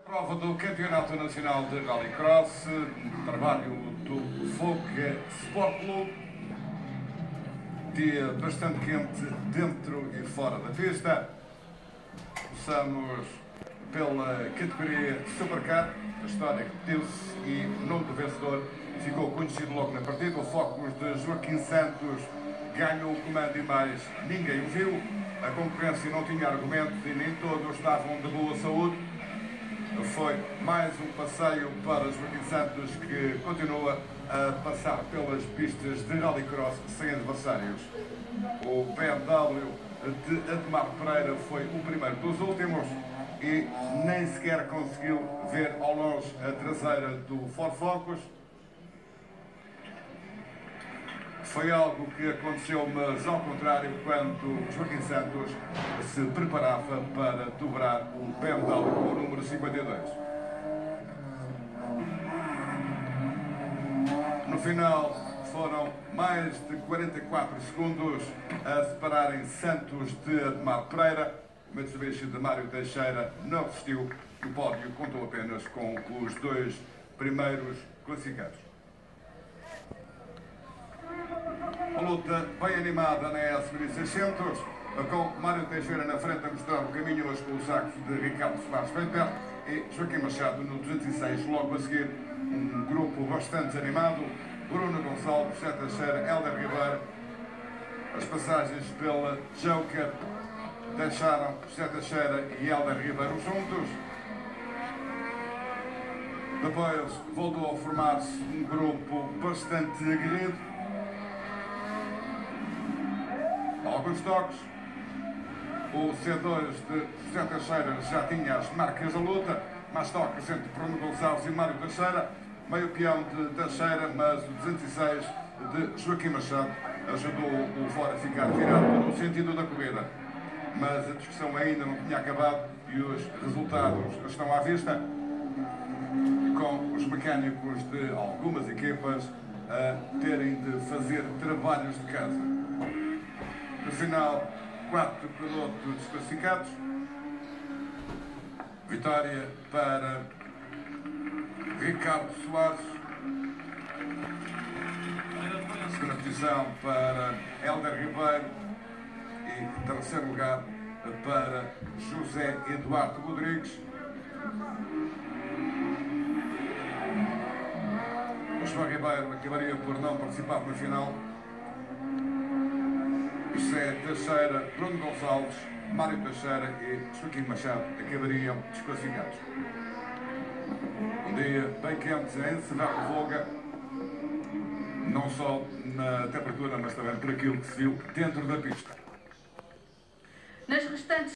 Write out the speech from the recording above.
Prova do Campeonato Nacional de Rallycross, trabalho do Foga Sport Club. Dia bastante quente dentro e fora da pista. Começamos pela categoria Supercar. A história repetiu-se e o nome do vencedor ficou conhecido logo na partida. O Focus de Joaquim Santos ganhou o comando e mais ninguém o viu. A concorrência não tinha argumentos e nem todos estavam de boa saúde. Foi mais um passeio para Joaquim Santos, que continua a passar pelas pistas de Rallycross sem adversários. O BMW de Ademar Pereira foi o primeiro dos últimos e nem sequer conseguiu ver ao longe a traseira do Ford Focus. Foi algo que aconteceu, mas ao contrário, quando Joaquim Santos se preparava para dobrar o BMW com o número 52. No final, foram mais de 44 segundos a separarem Santos de Ademar Pereira. O Mitsubishi de Mário Teixeira não resistiu e o pódio contou apenas com os dois primeiros classificados. A luta bem animada na S1600, com Mário Teixeira na frente a mostrar o caminho, hoje com os sacos de Ricardo Soares bem perto e Joaquim Machado no 206, logo a seguir um grupo bastante animado. Bruno Gonçalves, José Teixeira, Helder Ribeiro. As passagens pela Joker deixaram José Teixeira e Helder Ribeiro juntos. Depois voltou a formar-se um grupo bastante aguerrido. Alguns toques. O C2 de José Teixeira já tinha as marcas da luta. Mais toques entre Bruno Gonçalves e Mário Teixeira. Meio peão de Teixeira, mas o 206 de Joaquim Machado ajudou o Ford a ficar virado no sentido da corrida. Mas a discussão ainda não tinha acabado e os resultados estão à vista, com os mecânicos de algumas equipas a terem de fazer trabalhos de casa. No final, 4 pilotos desclassificados. Vitória para Ricardo Soares. Segunda posição para Helder Ribeiro. E terceiro lugar para José Eduardo Rodrigues. O João Ribeiro acabaria por não participar na final. José Teixeira, Bruno Gonçalves, Mário Teixeira e Joaquim Machado acabariam desclassificados. Um dia bem quente em Encerrar de Voga, não só na temperatura, mas também por aquilo que se viu dentro da pista.